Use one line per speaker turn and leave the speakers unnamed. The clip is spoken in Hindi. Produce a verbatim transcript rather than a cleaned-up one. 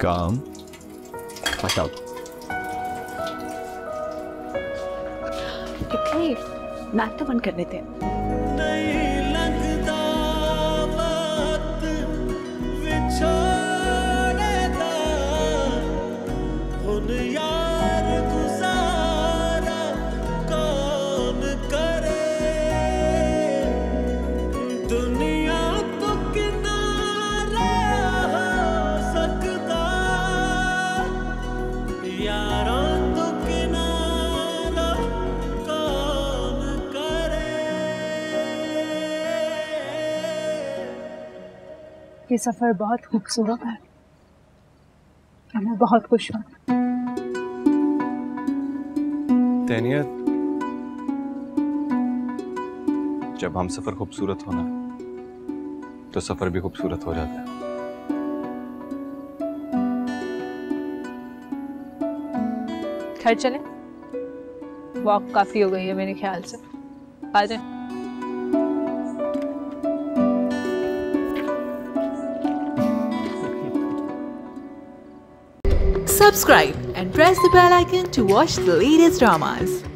काम बताओ।
मैथ तो बंद कर लेते हैं।
ये सफर बहुत खूबसूरत है। मैं बहुत खुश हूँ।
तैनियत, जब हम सफर खूबसूरत हो ना तो सफर भी खूबसूरत हो जाता है।
घर चले, वॉक काफी हो गई है मेरे ख्याल से। आ जाए।
Subscribe and press the bell icon to watch the latest dramas.